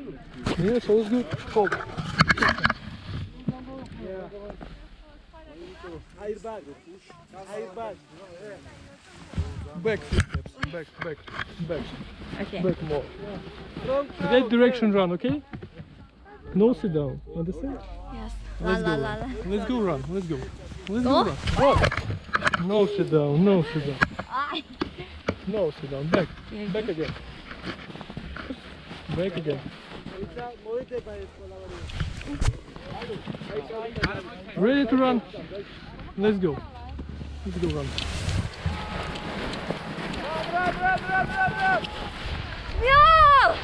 Yes, all is good. Hold. Airbag. Airbag. Back footsteps. Back. Okay. Back more. That direction run, okay? No sit down. Understand? Yes. Let's go. La. Let's go run. Let's go. Let's Go? go run. Run. No sit down. No sit down. Ay. No sit down. Back. Okay, Back again. Back again. Ready to run? Let's go. Let's go run. No!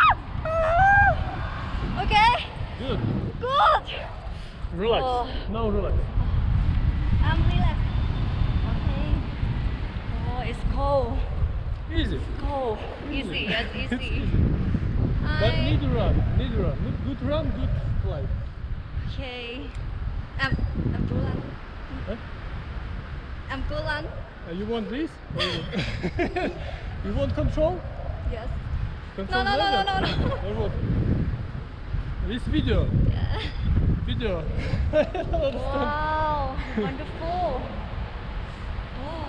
Okay. Good. Good. Relax. Oh. Now relax. I'm relaxed. Okay. Oh, it's cold. Easy. Cold. Easy. Yes, It's easy. easy. But need to run. Need to run. Good run, good flight. Okay. I'm good run. Huh? I'm good run. You want this? You want control? Yes. Control No. Or what? This video. Yeah. Video. I don't understand. Wow. Wonderful. Oh.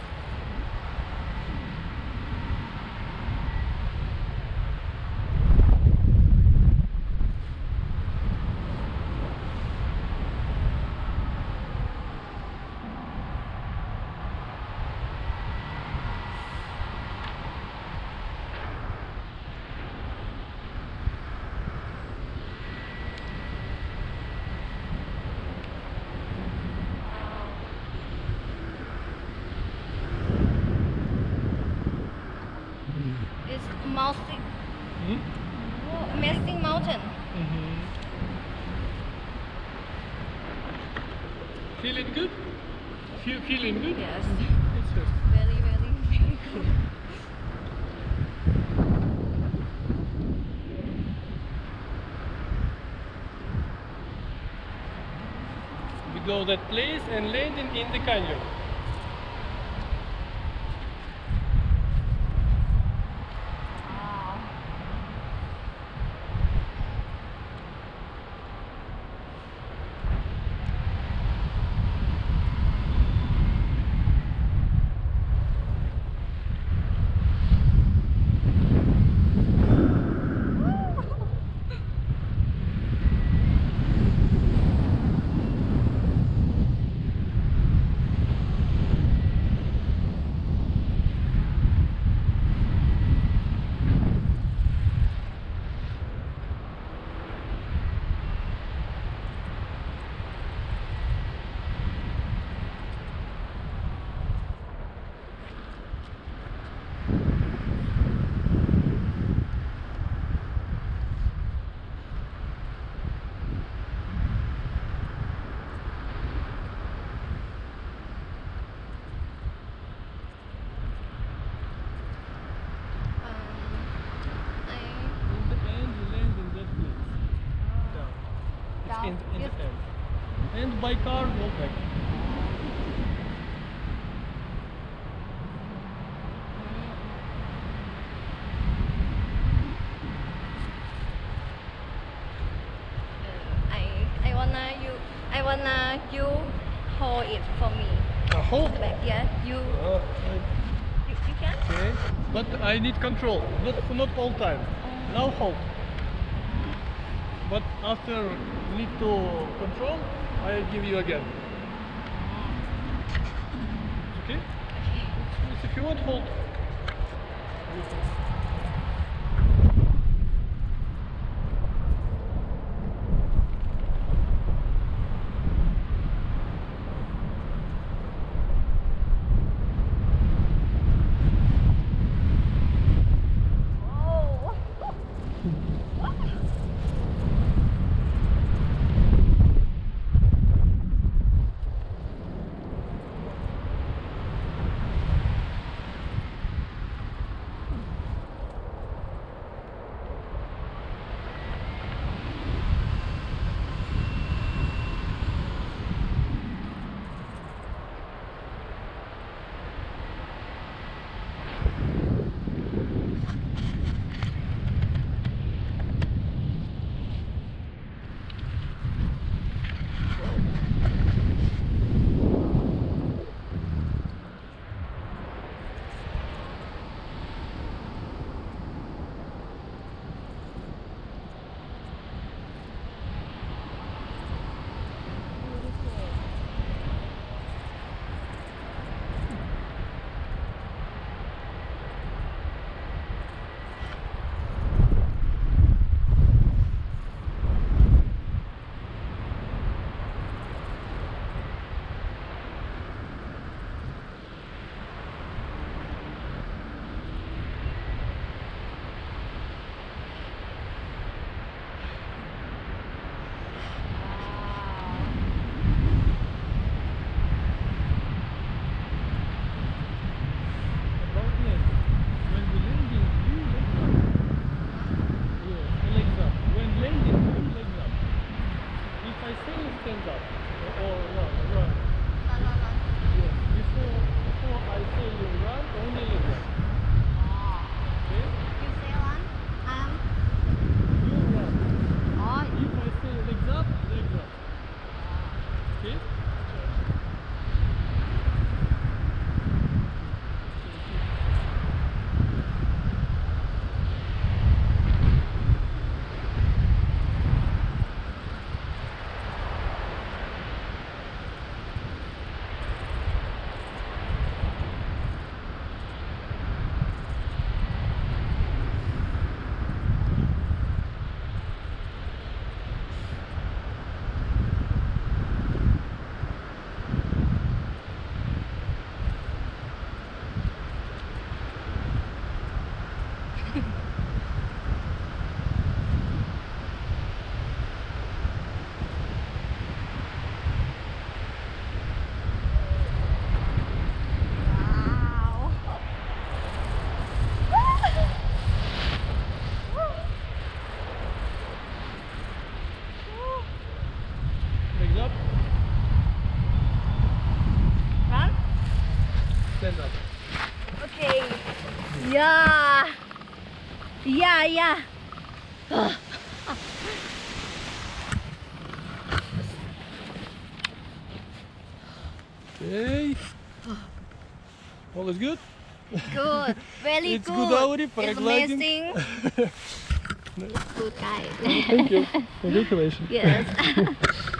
It's mountain. Oh, amazing mountain. Feeling good? Feeling good? Yes. It's just. Very good. We go that place and landing in the canyon. Wow. In the end, you land in that place. Down. It's Down. in the Yes. end. And by car, go back. I wanna you hold it for me. Hold. Back, yeah. You can. Okay. But I need control. Not all time. Now hold. But after need to control, I give you again. Okay? Yes, if you want, hold. Oh. Okay. Yeah. Yeah, yeah. Okay. All is good? Good. Very It's good. good already, It's paragliding. amazing. Good guy. Thank you. Congratulations. Yes.